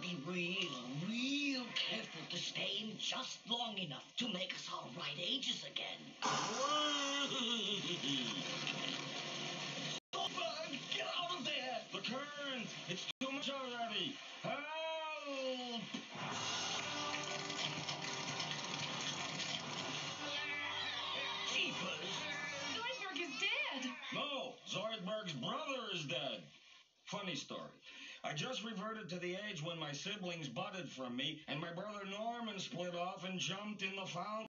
be real careful to stay in just long enough to make us all right ages again. Zoidberg, get out of there! The current! It's too much already! Help! Jeepers! Zoidberg is dead! No, Zoidberg's brother is dead. Funny story. I just reverted to the age when my siblings budded from me, and my brother Norman split off and jumped in the fountain.